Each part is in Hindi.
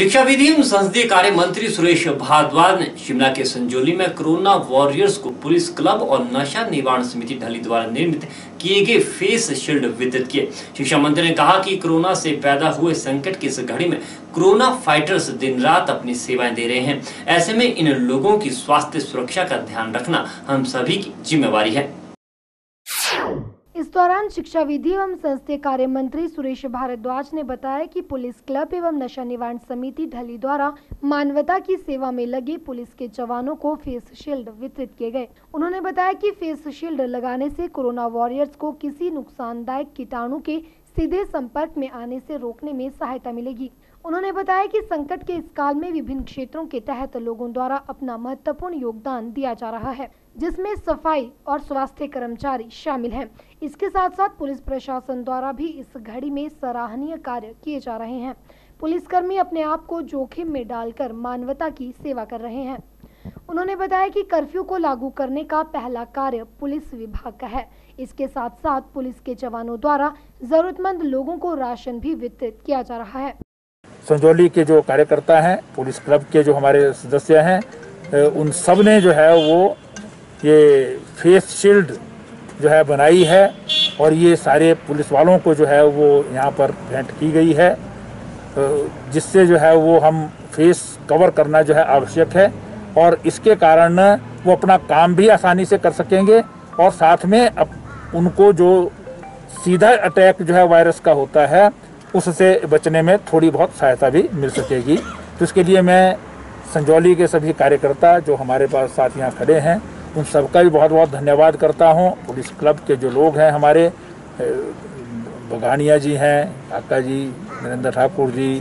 शिक्षा विधि एवं संसदीय कार्य मंत्री सुरेश भारद्वाज ने शिमला के संजौली में कोरोना वॉरियर्स को पुलिस क्लब और नशा निवारण समिति ढली द्वारा निर्मित किए गए फेस शील्ड वितरित किए। शिक्षा मंत्री ने कहा कि कोरोना से पैदा हुए संकट की इस घड़ी में कोरोना फाइटर्स दिन रात अपनी सेवाएं दे रहे हैं। ऐसे में इन लोगों की स्वास्थ्य सुरक्षा का ध्यान रखना हम सभी की जिम्मेवारी है। इस दौरान शिक्षा विधि एवं संसदीय कार्य मंत्री सुरेश भारद्वाज ने बताया कि पुलिस क्लब एवं नशा निवारण समिति ढली द्वारा मानवता की सेवा में लगे पुलिस के जवानों को फेस शील्ड वितरित किए गए। उन्होंने बताया कि फेस शील्ड लगाने से कोरोना वॉरियर्स को किसी नुकसानदायक कीटाणु के सीधे संपर्क में आने से रोकने में सहायता मिलेगी। उन्होंने बताया कि संकट के इस काल में विभिन्न क्षेत्रों के तहत लोगों द्वारा अपना महत्वपूर्ण योगदान दिया जा रहा है, जिसमें सफाई और स्वास्थ्य कर्मचारी शामिल हैं। इसके साथ साथ पुलिस प्रशासन द्वारा भी इस घड़ी में सराहनीय कार्य किए जा रहे हैं। पुलिसकर्मी अपने आप को जोखिम में डालकर मानवता की सेवा कर रहे हैं। उन्होंने बताया कि कर्फ्यू को लागू करने का पहला कार्य पुलिस विभाग का है। इसके साथ साथ पुलिस के जवानों द्वारा जरूरतमंद लोगों को राशन भी वितरित किया जा रहा है। संजौली के जो कार्यकर्ता हैं, पुलिस क्लब के जो हमारे सदस्य हैं, उन सब ने जो है वो ये फेस शील्ड जो है बनाई है और ये सारे पुलिस वालों को जो है वो यहाँ पर भेंट की गई है, जिससे जो है वो हम फेस कवर करना जो है आवश्यक है और इसके कारण वो अपना काम भी आसानी से कर सकेंगे और साथ में उनको जो सीधा अटैक जो है वायरस का होता है उससे बचने में थोड़ी बहुत सहायता भी मिल सकेगी। तो इसके लिए मैं संजौली के सभी कार्यकर्ता जो हमारे पास साथ यहाँ खड़े हैं उन सबका भी बहुत बहुत धन्यवाद करता हूँ। पुलिस क्लब के जो लोग हैं हमारे, बगानिया जी हैं, काका जी, नरेंद्र ठाकुर जी,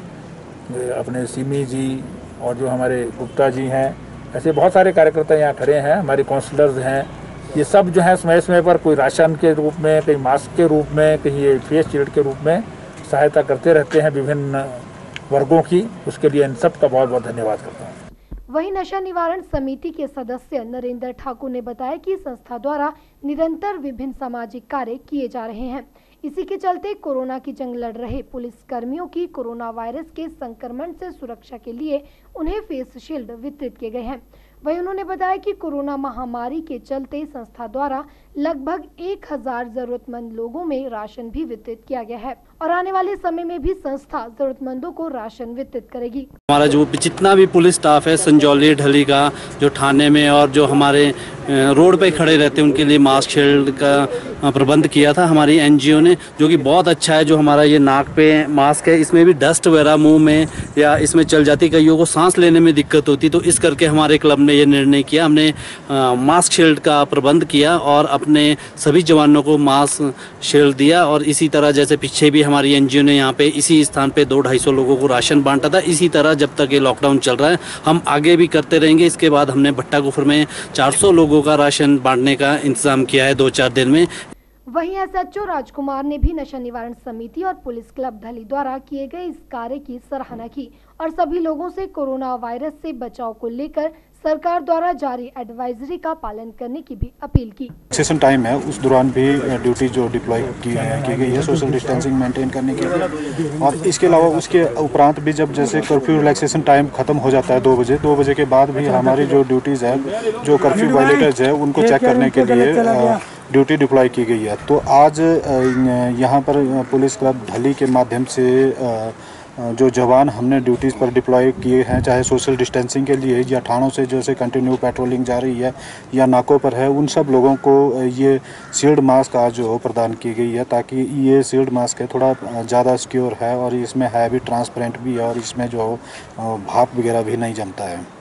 अपने सिमी जी और जो हमारे गुप्ता जी हैं, ऐसे बहुत सारे कार्यकर्ता यहाँ खड़े हैं, हमारे काउंसलर्स हैं। ये सब जो है समय समय पर कोई राशन के रूप में, कहीं मास्क के रूप में, कहीं ये फेस शील्ड के रूप में सहायता करते रहते हैं विभिन्न वर्गों की। उसके लिए इन सब का बहुत बहुत धन्यवाद करता हूँ। वहीं नशा निवारण समिति के सदस्य नरेंद्र ठाकुर ने बताया कि संस्था द्वारा निरंतर विभिन्न सामाजिक कार्य किए जा रहे हैं। इसी के चलते कोरोना की जंग लड़ रहे पुलिस कर्मियों की कोरोना वायरस के संक्रमण से सुरक्षा के लिए उन्हें फेस शील्ड वितरित किए गए हैं। वहीं उन्होंने बताया कि कोरोना महामारी के चलते संस्था द्वारा लगभग 1000 जरूरतमंद लोगों में राशन भी वितरित किया गया है और आने वाले समय में भी संस्था जरूरतमंदों को राशन वितरित करेगी। हमारा जो जितना भी पुलिस स्टाफ है संजौली ढली का, जो थाने में और जो हमारे रोड पे खड़े रहते हैं उनके लिए मास्क शील्ड का प्रबंध किया था हमारी एनजीओ ने, जो कि बहुत अच्छा है। जो हमारा ये नाक पे मास्क है, इसमें भी डस्ट वगैरह मुंह में या इसमें चल जाती, कईयों को सांस लेने में दिक्कत होती, तो इस करके हमारे क्लब ने ये निर्णय किया। हमने मास्क शील्ड का प्रबंध किया और अपने सभी जवानों को मास्क शील्ड दिया। और इसी तरह जैसे पीछे भी हमारी एनजीओ ने यहाँ पे इसी स्थान पे 200-250 लोगों को राशन बांटा था, इसी तरह जब तक ये लॉकडाउन चल रहा है हम आगे भी करते रहेंगे। इसके बाद हमने भट्टागुफर में 400 लोगों का राशन बांटने का इंतजाम किया है 2-4 दिन में। वहीं एसएचओ राजकुमार ने भी नशा निवारण समिति और पुलिस क्लब ढली द्वारा किए गए इस कार्य की सराहना की और सभी लोगों से कोरोना वायरस से बचाव को लेकर सरकार द्वारा जारी एडवाइजरी का पालन करने की भी अपील की। सेशन टाइम है, उस दौरान भी ड्यूटी जो डिप्लॉय की गई है सोशल डिस्टेंसिंग मेंटेन करने के लिए, और इसके अलावा उसके उपरांत भी जब जैसे कर्फ्यू रिलैक्सेशन टाइम खत्म हो जाता है 2 बजे के बाद भी हमारी जो ड्यूटीज़ है, जो कर्फ्यू वायलेटर्स है उनको चेक करने के लिए ड्यूटी डिप्लॉय की गई है। तो आज यहाँ पर पुलिस क्लब ढली के माध्यम से जो जवान हमने ड्यूटीज़ पर डिप्लॉय किए हैं, चाहे सोशल डिस्टेंसिंग के लिए या थानों से जैसे कंटिन्यू पेट्रोलिंग जा रही है या नाकों पर है, उन सब लोगों को ये शील्ड मास्क आज जो प्रदान की गई है, ताकि ये शील्ड मास्क है थोड़ा ज़्यादा सिक्योर है और इसमें है भी ट्रांसपेरेंट भी है और इसमें जो भाप वगैरह भी नहीं जमता है।